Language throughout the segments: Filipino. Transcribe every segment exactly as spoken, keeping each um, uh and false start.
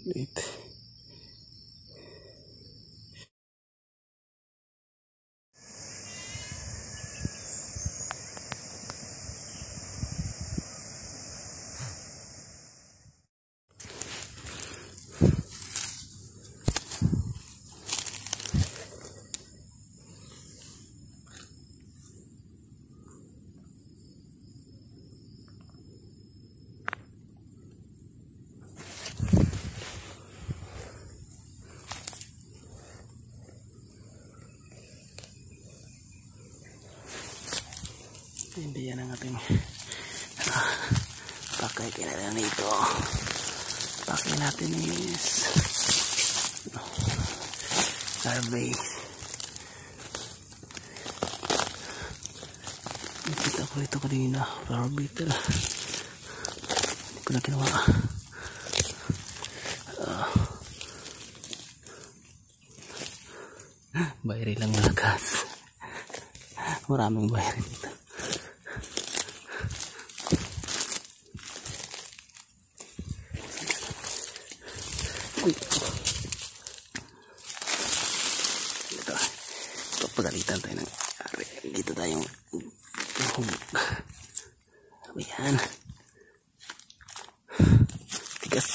Dito. Hindi yan ang ating ah, pakay kailangan ito. Pakay natin is survey. Nakita ko ito kanina, flower beetle. Hindi ko na ginawa. Uh, bayri lang malakas. Maraming bayri dito. Ito, pagalitan tayo ng ari. Dito tayong ayan, tigas.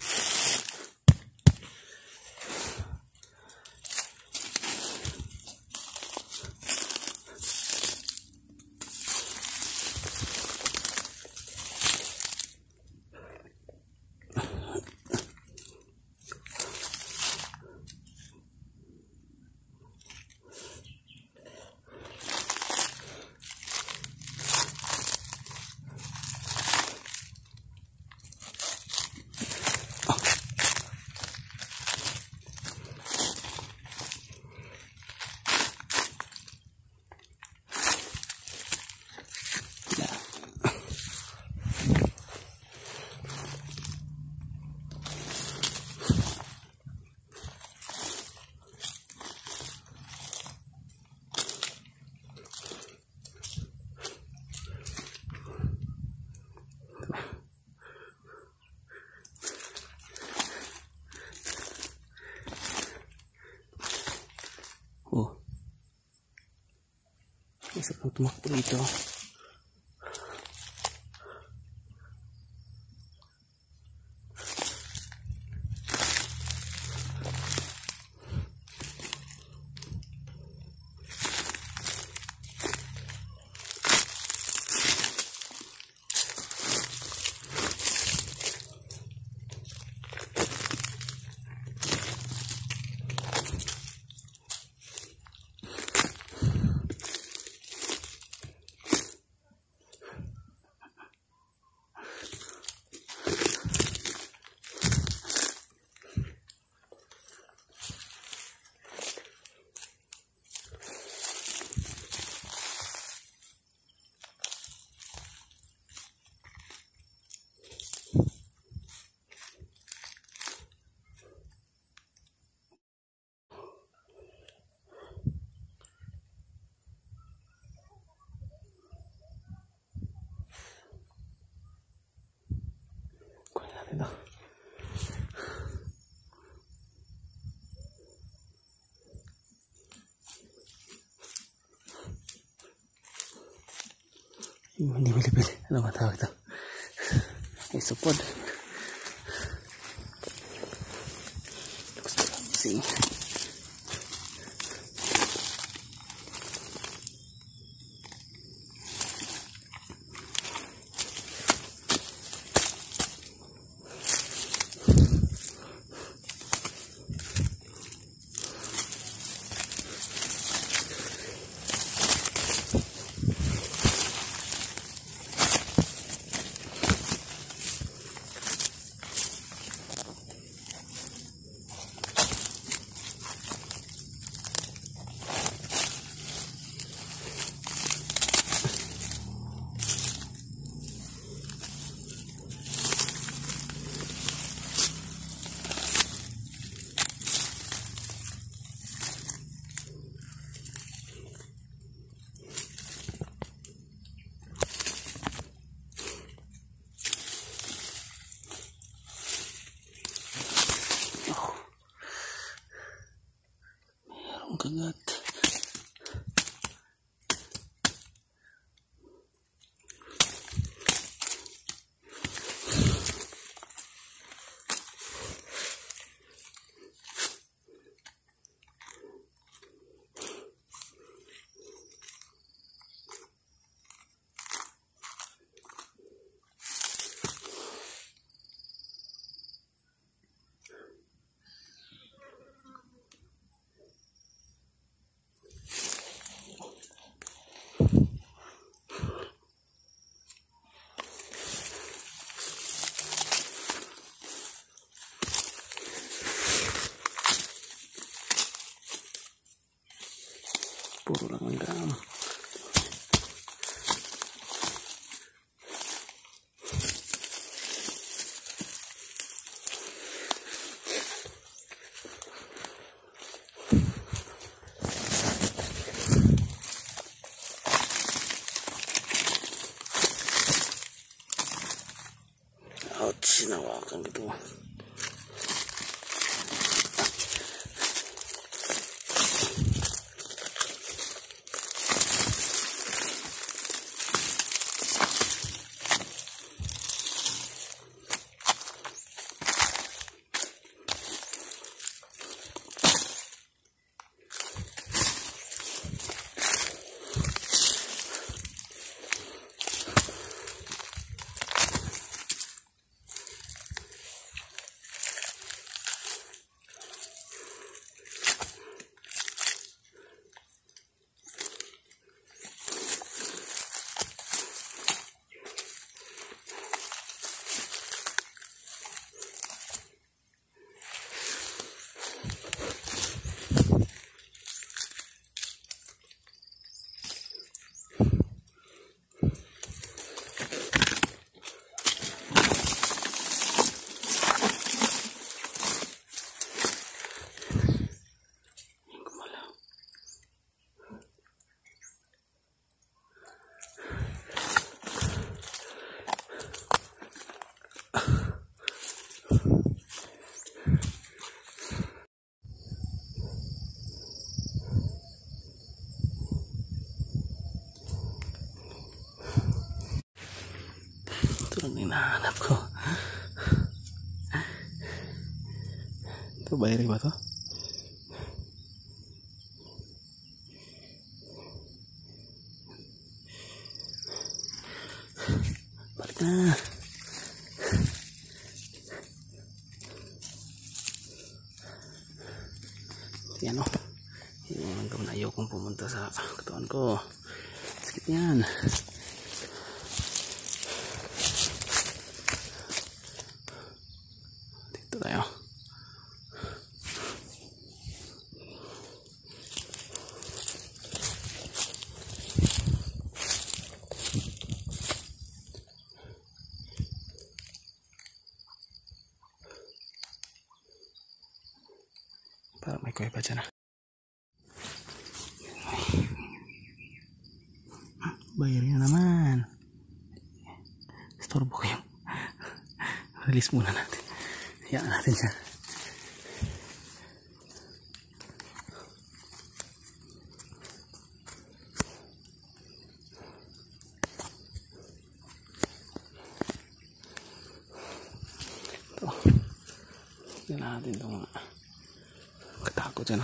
Oh, isa pang tumakbo dito. Ito. Hindi bilibili. Ano ba tawag ito? Isopod. Gusto lang sing. kagat. Puro lang ang dam. Ouch, sinawakan gitu. Ito lang hinahanap ko. Ito bayari ba to? Balik na. Yan o. Yung hanggang na ayaw kong pumunta sa katawan ko. Sakit yan. Dito tayo. Para may kuweba dyan ah. Bayari na naman. Storbo ko yung release muna natin. Hayaan natin siya. Ito. Yan natin ito mga katakot dyan.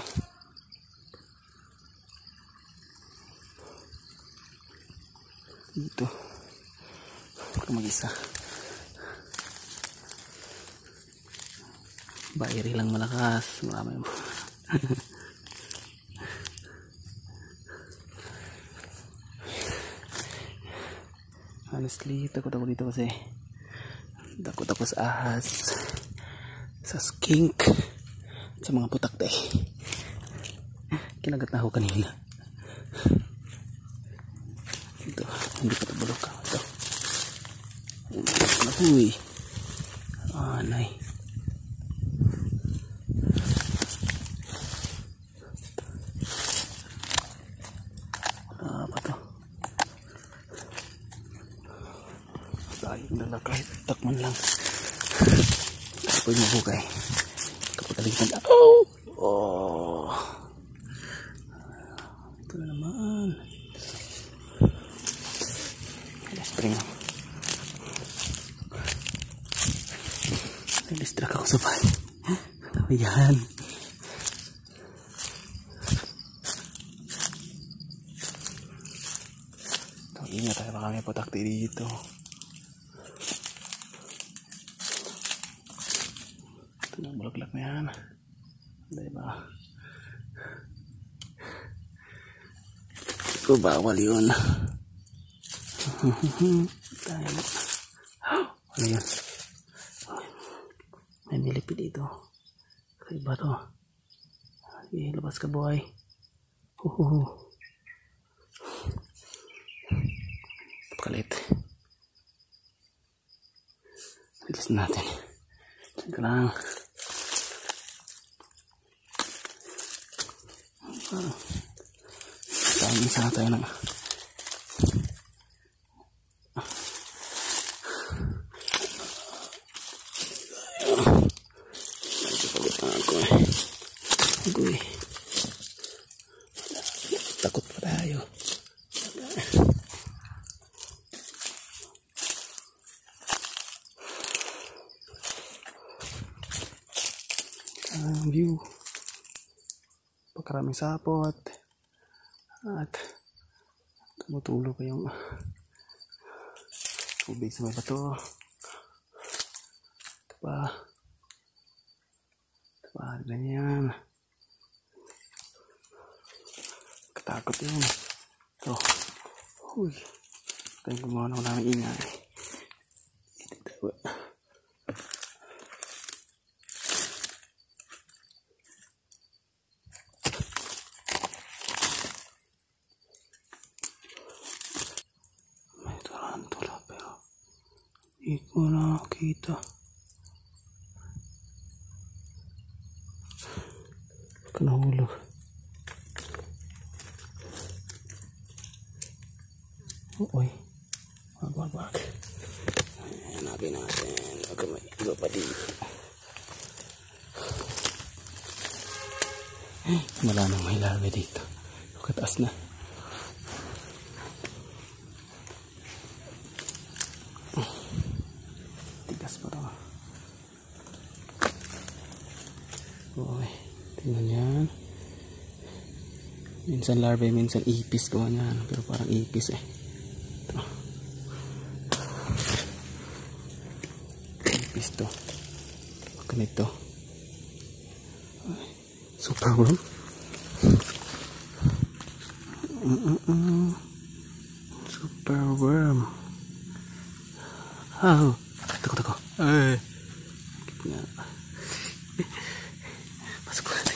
Dito. Ako mag-isa. Bayari lang malakas. Marami mo. Honestly, takot ako dito kasi takot ako sa ahas, sa skink, sa mga putakte. Kinagat na ako kanina. Ito, hindi pa ito bulok ka. Ito. Uy. Anay. Apa to? Dahil na kahit takman lang. Ako'y mabukay. Kapag kaligtan. Oh! Oh! Distract ako sa bahay. Ayan. Ito, ingat tayo, baka may putakti dito. Ito na, bulaklak na yan. Diba? Ito, bawal yun. Tayo. Ano yun? May milipid dito. Kaiba to. Sige, labas ka boy. Huhuhu. Pakalit. Bilis natin. Diyan ka lang. Tayo isa tayo ng Agoy. Takot pa tayo. Ang view. Pagkaraming sapot. At tumutulo pa yung tubig sa may bato. Ito pa. Ito pa. Ganyan. Katakot yun. Ito. Uy. Ito yung gumawa na ko namin ingay. Ito tayo. May tarantula pero hindi ko nakakita. Kanahulog. Uy, wag wag wag. Hanapin natin. Baka may iba pa dito. Wala nang may larvae dito. Kataas na. Tigas pa ito. Uy, tingnan yan. Minsan larvae, minsan ipis ko yan. Pero parang ipis eh. Ito ganito super worm. uh, uh, uh. Super worm. Oh, tako tako. Eh, masuk natin.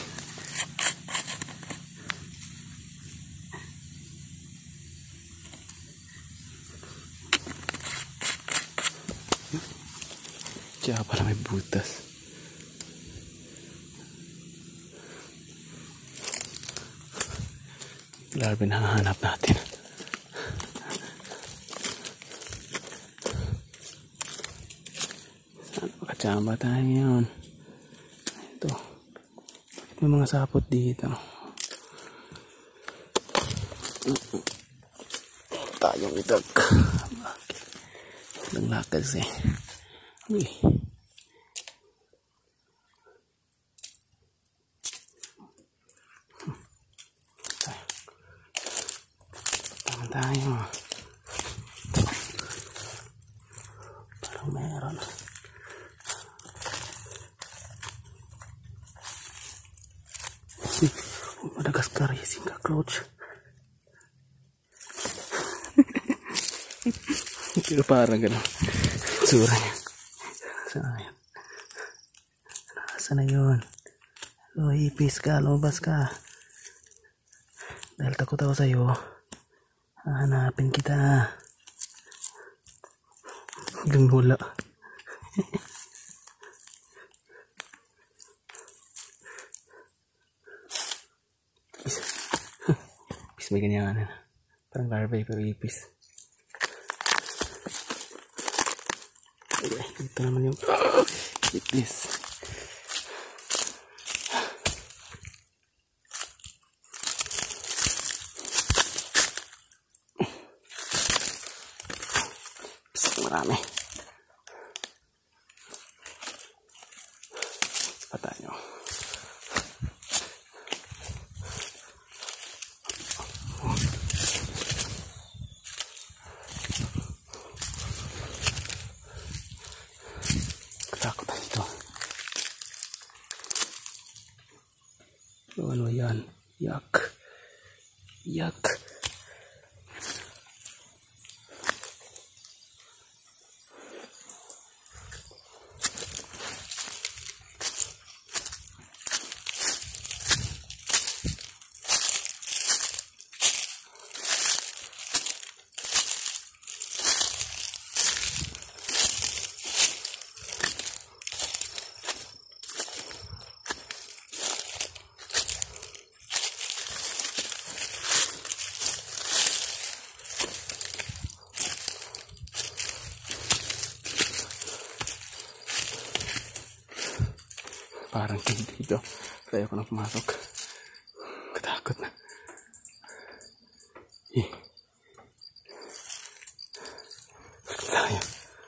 Kaya pala may butas. Larvae na hahanap natin. Saan makachamba tayo yun? Ito. May mga sapot dito. Tayong idag. Walang lakas eh. Uy. Tama tayo. Parang meron. Madagascar hissing cockroach. Pero parang gano'n. Sura niya. Saan na yun? Saan na yun? O, ipis ka, lumabas ka. Dahil takot ako sa'yo, hahanapin kita. Hanggang wala. Ipis. Ipis may ganyan. Parang larvae pero ipis. Ito naman yung ipis. Marami. tayo. Katakot ito. So, ano yan? Yak. Yak. Parang hindi dito. Kaya ko na pumasok. Katakot na. Eh. Tayo.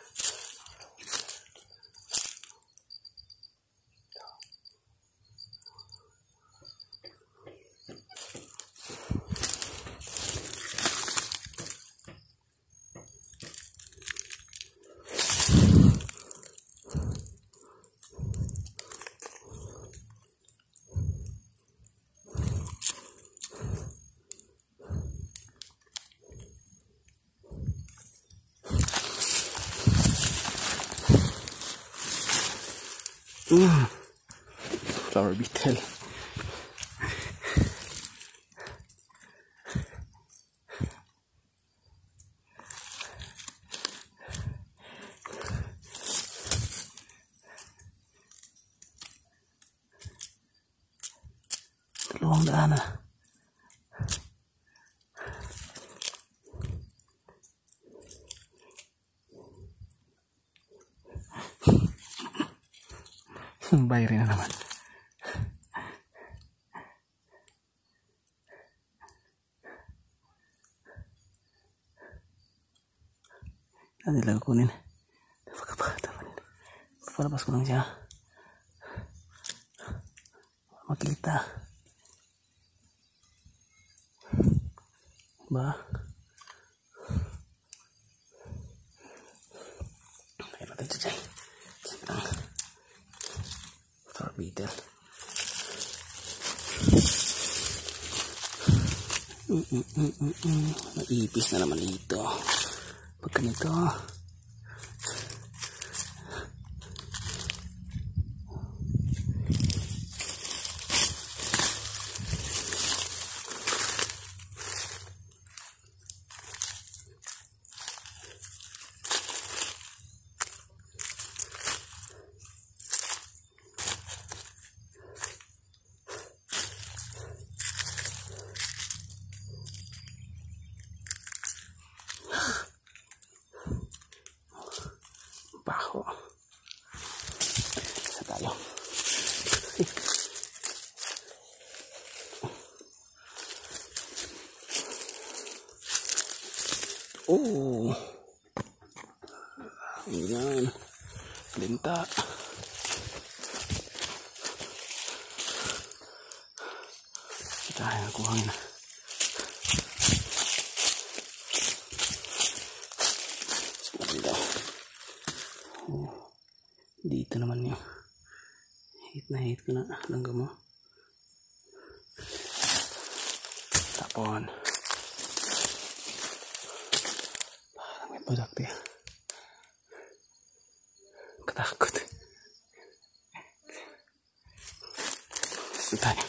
Mm. Flower beetle. Dalawang daan na. Bayari na naman. Nanti lang kunin. Dapat ka pa. Papalabas ko lang siya. Makita. Ba? Ayan natin siya dyan. Flower beetle. Mm -mm -mm -mm -mm. Maipis na naman dito. Pag ganito. Baho. Isa tayo. Oh. Ayan. Linta. Kita yang kuhangin. Oh, dito naman yung hit na hit ko na langga mo. Tapon. Parang may badak dia. Katakot. Gusto tayo.